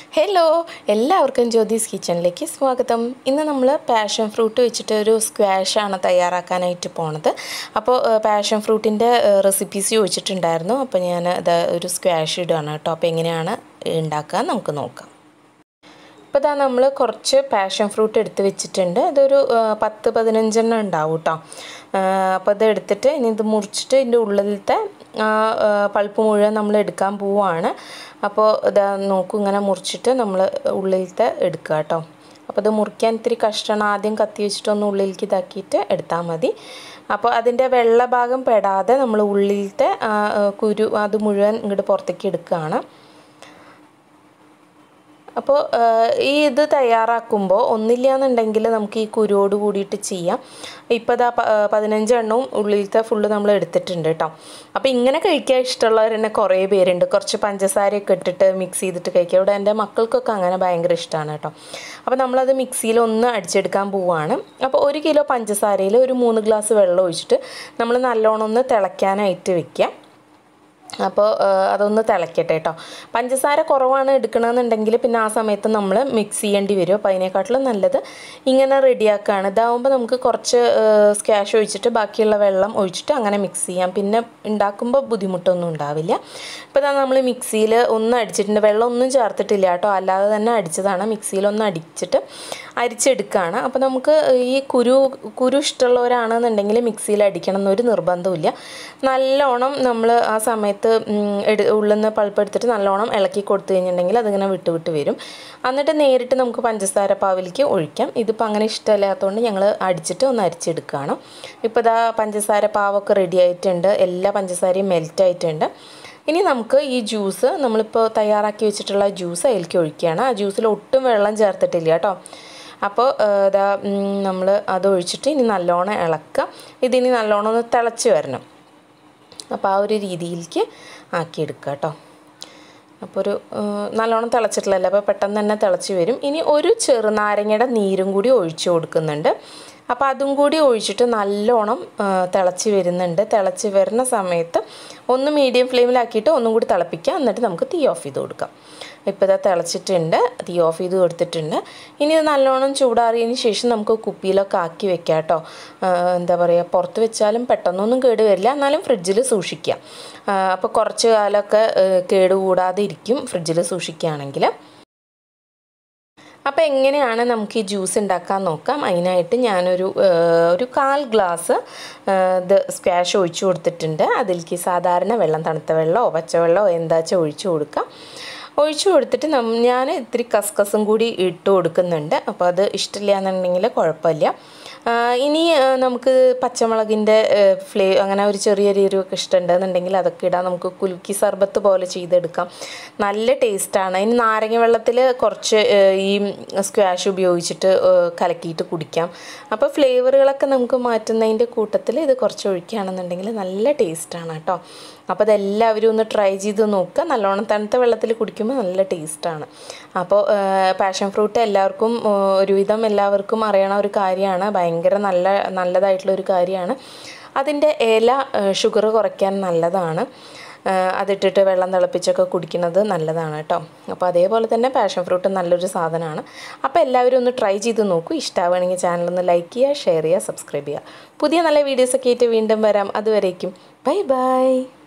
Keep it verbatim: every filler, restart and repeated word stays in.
Hello എല്ലാവർക്കും ജ്യോതിസ് കിച്ചണിലേക്ക് സ്വാഗതം. ഇന്ന് നമ്മൾ പാഷൻ ഫ്രൂട്ട് വെച്ചിട്ട് ഒരു സ്ക്വാഷാണ് തയ്യാറാക്കാനായിട്ട് പോണത്. അപ്പോൾ പാഷൻ ഫ്രൂട്ടിൻ്റെ റെസിപ്പീസ് ചോദിച്ചിട്ടുണ്ടായിരുന്നു. അപ്പോൾ ഞാൻ ഇത് ഒരു സ്ക്വാഷ് ഇടുകയാണ് കേട്ടോ. അപ്പോൾ എങ്ങനെയാണ് ഉണ്ടാക്കുക നമുക്ക് നോക്കാം. ഇപ്പോൾ ഇതാ നമ്മൾ കുറച്ച് പാഷൻ ഫ്രൂട്ട് എടുത്ത് വെച്ചിട്ടുണ്ട്. ഇതൊരു പത്ത് പതിനഞ്ചെണ്ണം ഉണ്ടാവും കേട്ടോ. അപ്പോൾ ഇത് എടുത്തിട്ട് ഇനി ഇത് മുറിച്ചിട്ട് ഇതിൻ്റെ ഉള്ളിലത്തെ പൾപ്പ് മുഴുവൻ നമ്മൾ എടുക്കാൻ പോവുകയാണ്. അപ്പോൾ ഇതാ നോക്കൂ, ഇങ്ങനെ മുറിച്ചിട്ട് നമ്മൾ ഉള്ളിലത്തെ എടുക്കുക കേട്ടോ. അപ്പോൾ ഇത് മുറിക്കാൻ ഇത്തിരി കഷ്ടമാണ്. ആദ്യം കത്തി വെച്ചിട്ടൊന്ന് ഉള്ളിലേക്ക് ഇതാക്കിയിട്ട് എടുത്താൽ മതി. അപ്പോൾ അതിൻ്റെ വെള്ള ഭാഗം പെടാതെ നമ്മൾ ഉള്ളിലത്തെ കുരു അത് മുഴുവൻ ഇങ്ങോട്ട് പുറത്തേക്ക് എടുക്കുകയാണ്. അപ്പോൾ ഈ ഇത് തയ്യാറാക്കുമ്പോൾ ഒന്നില്ല എന്നുണ്ടെങ്കിൽ നമുക്ക് ഈ കുരുവോട് കൂടിയിട്ട് ചെയ്യാം. ഇപ്പോൾ ഇതാ പതിനഞ്ച് എണ്ണവും ഉള്ളിലത്തെ ഫുള്ള് നമ്മൾ എടുത്തിട്ടുണ്ട് കേട്ടോ. അപ്പോൾ ഇങ്ങനെ കഴിക്കാൻ ഇഷ്ടമുള്ളവർ തന്നെ കുറേ പേരുണ്ട്. കുറച്ച് പഞ്ചസാരയൊക്കെ ഇട്ടിട്ട് മിക്സ് ചെയ്തിട്ട് കഴിക്കുക. ഇവിടെ എൻ്റെ മക്കൾക്കൊക്കെ അങ്ങനെ ഭയങ്കര ഇഷ്ടമാണ് കേട്ടോ. അപ്പോൾ നമ്മളത് മിക്സിയിൽ ഒന്ന് അടിച്ചെടുക്കാൻ പോവുകയാണ്. അപ്പോൾ ഒരു കിലോ പഞ്ചസാരയിൽ ഒരു മൂന്ന് ഗ്ലാസ് വെള്ളം ഒഴിച്ചിട്ട് നമ്മൾ നല്ലോണം ഒന്ന് തിളയ്ക്കാനായിട്ട് വെക്കുക. അപ്പോൾ അതൊന്ന് തിളയ്ക്കട്ടെ കേട്ടോ. പഞ്ചസാര കുറവാണ് എടുക്കണമെന്നുണ്ടെങ്കിൽ പിന്നെ ആ സമയത്ത് നമ്മൾ മിക്സ് ചെയ്യേണ്ടി വരും. അപ്പോൾ അതിനെക്കാട്ടിലും നല്ലത് ഇങ്ങനെ റെഡിയാക്കുകയാണ്. ഇതാവുമ്പോൾ നമുക്ക് കുറച്ച് സ്ക്വാഷ് ഒഴിച്ചിട്ട് ബാക്കിയുള്ള വെള്ളം ഒഴിച്ചിട്ട് അങ്ങനെ മിക്സ് ചെയ്യാം. പിന്നെ ഉണ്ടാക്കുമ്പോൾ ബുദ്ധിമുട്ടൊന്നും ഉണ്ടാവില്ല. ഇപ്പോൾ ഇതാ നമ്മൾ മിക്സിയിൽ ഒന്ന് അടിച്ചിട്ടുണ്ട്. വെള്ളം ഒന്നും ചേർത്തിട്ടില്ല കേട്ടോ, അല്ലാതെ തന്നെ അടിച്ചതാണ്. മിക്സിയിലൊന്ന് അടിച്ചിട്ട് അരിച്ചെടുക്കുകയാണ്. അപ്പോൾ നമുക്ക് ഈ കുരു കുരു ഇഷ്ടമുള്ളവരാണെന്നുണ്ടെങ്കിൽ മിക്സിയിൽ അടിക്കണം എന്നൊരു നിർബന്ധമില്ല. നല്ലോണം നമ്മൾ ആ സമയത്ത് എടു ഉള്ളിൽ നിന്ന് പൾപ്പ് എടുത്തിട്ട് നല്ലോണം ഇളക്കി കൊടുത്തു കഴിഞ്ഞിട്ടുണ്ടെങ്കിൽ അതിങ്ങനെ വിട്ട് വിട്ട് വരും. എന്നിട്ട് നേരിട്ട് നമുക്ക് പഞ്ചസാര പാവിലേക്ക് ഒഴിക്കാം. ഇതിപ്പോൾ അങ്ങനെ ഇഷ്ടമില്ലാത്തതുകൊണ്ട് ഞങ്ങൾ അടിച്ചിട്ട് ഒന്ന് അരിച്ചെടുക്കുകയാണ്. ഇപ്പോൾ ഇതാ പഞ്ചസാര പാവൊക്കെ റെഡി ആയിട്ടുണ്ട്. എല്ലാ പഞ്ചസാരയും മെൽറ്റ് ആയിട്ടുണ്ട്. ഇനി നമുക്ക് ഈ ജ്യൂസ് നമ്മളിപ്പോൾ തയ്യാറാക്കി വെച്ചിട്ടുള്ള ജ്യൂസ് അതിലേക്ക് ഒഴിക്കുകയാണ്. ആ ജ്യൂസിൽ ഒട്ടും വെള്ളം ചേർത്തിട്ടില്ല കേട്ടോ. അപ്പോൾ ഇതാ നമ്മൾ അത് ഒഴിച്ചിട്ട് ഇനി നല്ലോണം ഇളക്കുക. ഇതിനി നല്ലോണം ഒന്ന് തിളച്ച് വരണം. അപ്പോൾ ആ ഒരു രീതിയിലേക്ക് ആക്കിയെടുക്കുക കേട്ടോ. അപ്പോൾ ഒരു നല്ലോണം തിളച്ചിട്ടില്ലല്ലോ, അപ്പോൾ പെട്ടെന്ന് തന്നെ തിളച്ച് വരും. ഇനി ഒരു ചെറുനാരങ്ങയുടെ നീരും കൂടി ഒഴിച്ചു കൊടുക്കുന്നുണ്ട്. അപ്പോൾ അതും കൂടി ഒഴിച്ചിട്ട് നല്ലോണം തിളച്ച് വരുന്നുണ്ട്. തിളച്ച് വരുന്ന സമയത്ത് ഒന്ന് മീഡിയം ഫ്ലെയിമിലാക്കിയിട്ട് ഒന്നും കൂടി തിളപ്പിക്കുക. എന്നിട്ട് നമുക്ക് തീ ഓഫ് ചെയ്ത് കൊടുക്കാം. ഇപ്പോൾ ഇതാ തിളച്ചിട്ടുണ്ട്, തീ ഓഫ് ചെയ്ത് കൊടുത്തിട്ടുണ്ട്. ഇനി ഇത് നല്ലോണം ചൂടാറിയതിന് ശേഷം നമുക്ക് കുപ്പിയിലൊക്കെ ആക്കി വെക്കാം കേട്ടോ. എന്താ പറയുക, പുറത്ത് വെച്ചാലും പെട്ടെന്നൊന്നും കേട് വരില്ല, എന്നാലും ഫ്രിഡ്ജിൽ സൂക്ഷിക്കുക. അപ്പോൾ കുറച്ച് കാലമൊക്കെ കേടുകൂടാതെ ഇരിക്കും ഫ്രിഡ്ജിൽ സൂക്ഷിക്കുകയാണെങ്കിൽ. അപ്പോൾ എങ്ങനെയാണ് നമുക്ക് ഈ ജ്യൂസ് ഉണ്ടാക്കാൻ നോക്കാം. അതിനായിട്ട് ഞാനൊരു ഒരു കാൽ ഗ്ലാസ് ഇത് സ്ക്വാഷ് ഒഴിച്ചു കൊടുത്തിട്ടുണ്ട്. അതിലേക്ക് സാധാരണ വെള്ളം, തണുത്ത വെള്ളമോ പച്ചവെള്ളമോ എന്താ വെച്ചാൽ ഒഴിച്ചു കൊടുക്കാം. ഒഴിച്ചു കൊടുത്തിട്ട് നം ഞാൻ ഇത്തിരി കസ്കസും കൂടി ഇട്ട് കൊടുക്കുന്നുണ്ട്. അപ്പോൾ അത് ഇഷ്ടമില്ല എന്നുണ്ടെങ്കിൽ കുഴപ്പമില്ല. ഇനി നമുക്ക് പച്ചമുളകിൻ്റെ ഫ്ലേ അങ്ങനെ ഒരു ചെറിയൊരു എരിവൊക്കെ ഇഷ്ടമുണ്ടെന്നുണ്ടെങ്കിൽ അതൊക്കെ ഇടാം. നമുക്ക് കുലുക്കി സർബത്ത് പോലെ ചെയ്തെടുക്കാം. നല്ല ടേസ്റ്റാണ്. ഇനി നാരങ്ങ വെള്ളത്തിൽ കുറച്ച് ഈ സ്ക്വാഷ് ഉപയോഗിച്ചിട്ട് കലക്കിയിട്ട് കുടിക്കാം. അപ്പോൾ ഫ്ലേവറുകളൊക്കെ നമുക്ക് മാറ്റുന്നതിൻ്റെ കൂട്ടത്തിൽ ഇത് കുറച്ച് ഒഴിക്കുകയാണെന്നുണ്ടെങ്കിൽ നല്ല ടേസ്റ്റാണ് കേട്ടോ. അപ്പോൾ അതെല്ലാവരും ഒന്ന് ട്രൈ ചെയ്ത് നോക്കുക. നല്ലോണം തണുത്ത വെള്ളത്തിൽ കുടിക്കുമ്പോൾ നല്ല ടേസ്റ്റാണ്. അപ്പോൾ പാഷൻ ഫ്രൂട്ട് എല്ലാവർക്കും ഒരുവിധം എല്ലാവർക്കും അറിയണ ഒരു കാര്യമാണ്. ഭയങ്കര നല്ല നല്ലതായിട്ടുള്ളൊരു കാര്യമാണ്. അതിൻ്റെ ഇല ഷുഗർ കുറയ്ക്കാൻ നല്ലതാണ്. അതിട്ടിട്ട് വെള്ളം തിളപ്പിച്ചൊക്കെ കുടിക്കുന്നത് നല്ലതാണ് കേട്ടോ. അപ്പോൾ അതേപോലെ തന്നെ പാഷൻ ഫ്രൂട്ട് നല്ലൊരു സാധനമാണ്. അപ്പോൾ എല്ലാവരും ഒന്ന് ട്രൈ ചെയ്ത് നോക്കൂ. ഇഷ്ടമാവുകയാണെങ്കിൽ ചാനലൊന്ന് ലൈക്ക് ചെയ്യുക, ഷെയർ ചെയ്യുക, സബ്സ്ക്രൈബ് ചെയ്യുക. പുതിയ നല്ല വീഡിയോസൊക്കെ ആയിട്ട് വീണ്ടും വരാം. അതുവരേക്കും ബൈ ബൈ.